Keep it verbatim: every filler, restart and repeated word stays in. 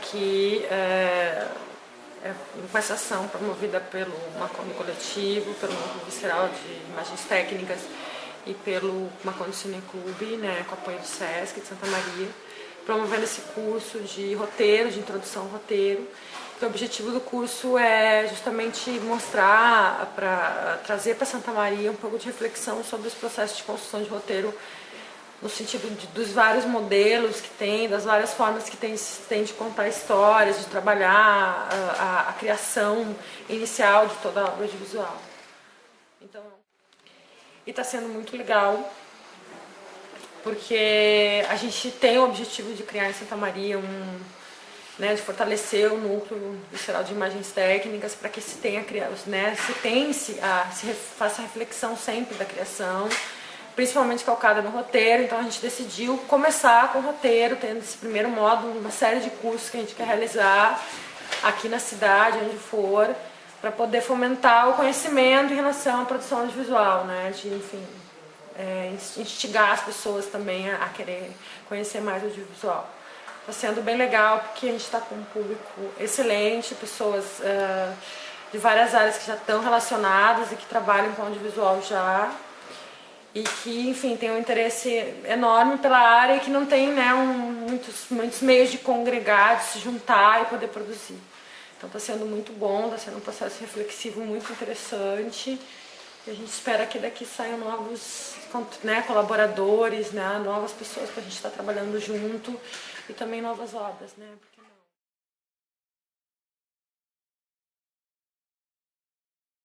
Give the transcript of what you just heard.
que é, é, com essa ação promovida pelo Marconi Coletivo, pelo Núcleo Visceral de Imagens Técnicas e pelo Marconi Cine Clube, né, com apoio do Sesc de Santa Maria, promovendo esse curso de roteiro, de introdução ao roteiro. O objetivo do curso é justamente mostrar, para trazer para Santa Maria um pouco de reflexão sobre os processos de construção de roteiro, no sentido de, dos vários modelos que tem, das várias formas que tem, tem de contar histórias, de trabalhar a, a, a criação inicial de toda a obra audiovisual. Então, e está sendo muito legal, porque a gente tem o objetivo de criar em Santa Maria um... Né, de fortalecer o núcleo visceral de imagens técnicas para que se tenha né, se pense a se faça a reflexão sempre da criação, principalmente calcada no roteiro. Então a gente decidiu começar com o roteiro, tendo esse primeiro módulo, uma série de cursos que a gente quer realizar aqui na cidade, onde for, para poder fomentar o conhecimento em relação à produção audiovisual, né, de, enfim, é, instigar as pessoas também a, a querer conhecer mais o audiovisual. Está sendo bem legal porque a gente está com um público excelente, pessoas uh, de várias áreas que já estão relacionadas e que trabalham com audiovisual já, e que, enfim, tem um interesse enorme pela área e que não tem, né, um, muitos, muitos meios de congregar, de se juntar e poder produzir. Então está sendo muito bom, está sendo um processo reflexivo muito interessante, e a gente espera que daqui saiam novos, né, colaboradores, né, novas pessoas para a gente estar trabalhando junto, e também novas obras, né? Porque